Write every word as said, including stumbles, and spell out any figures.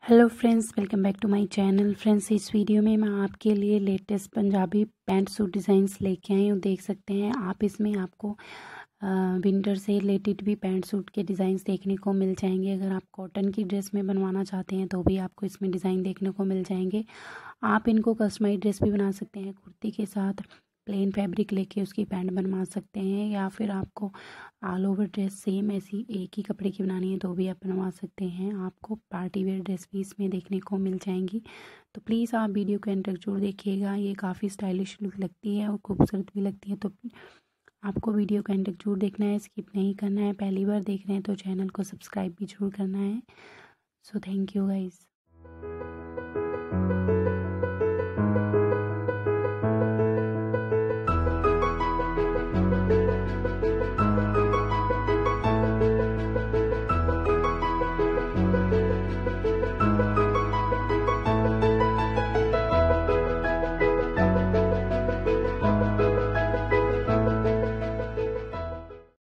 Hello friends, welcome back to my channel. Friends, इस video में मैं आपके लिए latest Punjabi pant suit designs लेके आई हूँ। देख सकते हैं आप, इसमें आपको विंटर से रिलेटेड भी पैंट सूट के डिज़ाइंस देखने को मिल जाएंगे। अगर आप कॉटन की ड्रेस में बनवाना चाहते हैं तो भी आपको इसमें डिज़ाइन देखने को मिल जाएंगे। आप इनको कस्टमाइज ड्रेस भी बना सकते हैं, कुर्ती के साथ प्लेन फैब्रिक लेके उसकी पैंट बनवा सकते हैं, या फिर आपको ऑल ओवर ड्रेस सेम ऐसी एक ही कपड़े की बनानी है तो भी आप बनवा सकते हैं। आपको पार्टी वेयर ड्रेस भी इसमें देखने को मिल जाएंगी। तो प्लीज़ आप वीडियो को एंड तक जरूर देखिएगा। ये काफ़ी स्टाइलिश लुक लगती है और खूबसूरत भी लगती है, तो आपको वीडियो को एंड तक जरूर देखना है, स्किप नहीं करना है। पहली बार देख रहे हैं तो चैनल को सब्सक्राइब भी जरूर करना है। So thank you guys.